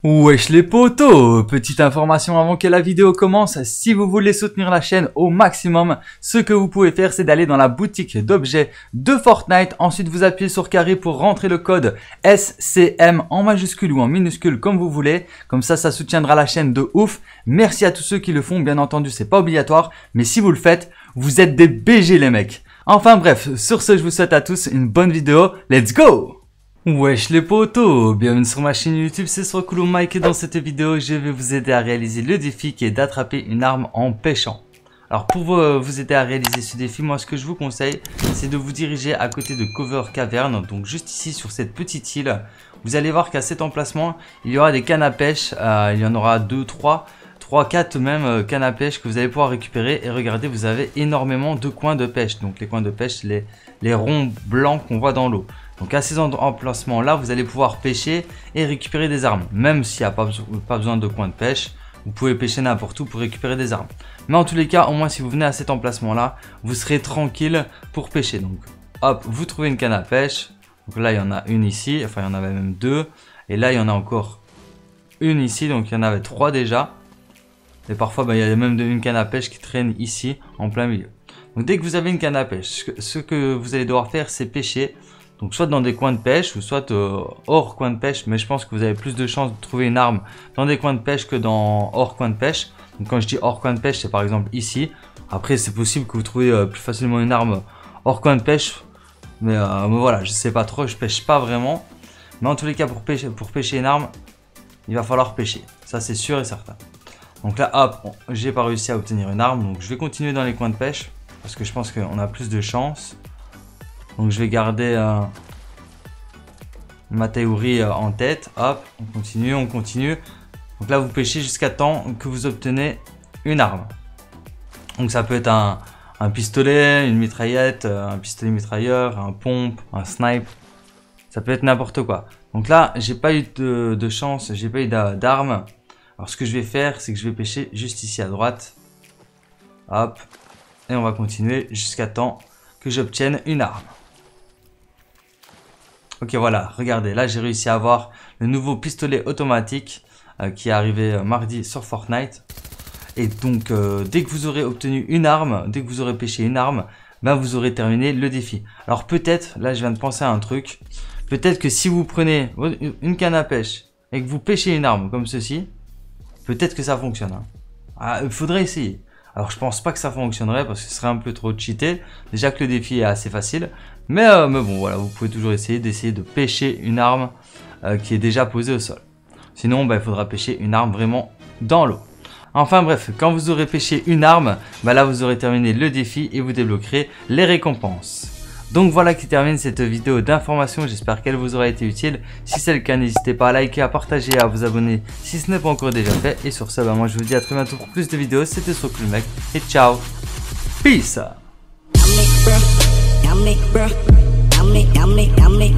Wesh les potos, petite information avant que la vidéo commence, si vous voulez soutenir la chaîne au maximum, ce que vous pouvez faire c'est d'aller dans la boutique d'objets de Fortnite, ensuite vous appuyez sur carré pour rentrer le code SCM en majuscule ou en minuscule comme vous voulez, comme ça soutiendra la chaîne de ouf. Merci à tous ceux qui le font, bien entendu c'est pas obligatoire, mais si vous le faites, vous êtes des BG les mecs. Enfin bref, sur ce je vous souhaite à tous une bonne vidéo, let's go! Wesh les potos, bienvenue sur ma chaîne YouTube, c'est Swakulu Mike et dans cette vidéo je vais vous aider à réaliser le défi qui est d'attraper une arme en pêchant. Alors pour vous aider à réaliser ce défi, moi ce que je vous conseille c'est de vous diriger à côté de Cover Cavern, donc juste ici sur cette petite île. Vous allez voir qu'à cet emplacement il y aura des cannes à pêche, il y en aura 2, 3, 4 même cannes à pêche que vous allez pouvoir récupérer. Et regardez, vous avez énormément de coins de pêche, donc les coins de pêche, les ronds blancs qu'on voit dans l'eau. Donc à ces emplacements là vous allez pouvoir pêcher et récupérer des armes. Même s'il n'y a pas besoin de coin de pêche, vous pouvez pêcher n'importe où pour récupérer des armes. Mais en tous les cas, au moins si vous venez à cet emplacement là, vous serez tranquille pour pêcher. Donc hop, vous trouvez une canne à pêche. Donc là il y en a une ici, enfin il y en avait même deux. Et là il y en a encore une ici, donc il y en avait 3 déjà. Et parfois il y a même une canne à pêche qui traîne ici en plein milieu. Donc dès que vous avez une canne à pêche, ce que vous allez devoir faire c'est pêcher. Donc soit dans des coins de pêche ou soit hors coin de pêche, mais je pense que vous avez plus de chances de trouver une arme dans des coins de pêche que dans hors coin de pêche. Donc quand je dis hors coin de pêche, c'est par exemple ici. Après c'est possible que vous trouvez plus facilement une arme hors coin de pêche, mais voilà, je sais pas trop, je pêche pas vraiment. Mais en tous les cas pour pêcher une arme, il va falloir pêcher, ça c'est sûr et certain. Donc là hop, j'ai pas réussi à obtenir une arme, donc je vais continuer dans les coins de pêche parce que je pense qu'on a plus de chances. Donc je vais garder ma théorie en tête. Hop, on continue. Donc là vous pêchez jusqu'à temps que vous obtenez une arme. Donc ça peut être un pistolet, une mitraillette, un pistolet mitrailleur, un pompe, un snipe. Ça peut être n'importe quoi. Donc là j'ai pas eu de chance, j'ai pas eu d'arme. Alors ce que je vais faire c'est que je vais pêcher juste ici à droite. Hop. Et on va continuer jusqu'à temps que j'obtienne une arme. Ok voilà, regardez, là j'ai réussi à avoir le nouveau pistolet automatique qui est arrivé mardi sur Fortnite. Et donc dès que vous aurez obtenu une arme, dès que vous aurez pêché une arme, ben vous aurez terminé le défi. Alors peut-être, là je viens de penser à un truc, peut-être que si vous prenez une canne à pêche et que vous pêchez une arme comme ceci, peut-être que ça fonctionne. Hein. Ah, il faudrait essayer. Alors je pense pas que ça fonctionnerait parce que ce serait un peu trop cheaté. Déjà que le défi est assez facile. Mais bon voilà, vous pouvez toujours essayer de pêcher une arme qui est déjà posée au sol. Sinon il faudra pêcher une arme vraiment dans l'eau. Enfin bref, quand vous aurez pêché une arme, là vous aurez terminé le défi et vous débloquerez les récompenses. Donc voilà qui termine cette vidéo d'information, j'espère qu'elle vous aura été utile. Si c'est le cas, n'hésitez pas à liker, à partager et à vous abonner si ce n'est pas encore déjà fait. Et sur ce, moi je vous dis à très bientôt pour plus de vidéos, c'était Swakulu Mike et ciao, peace.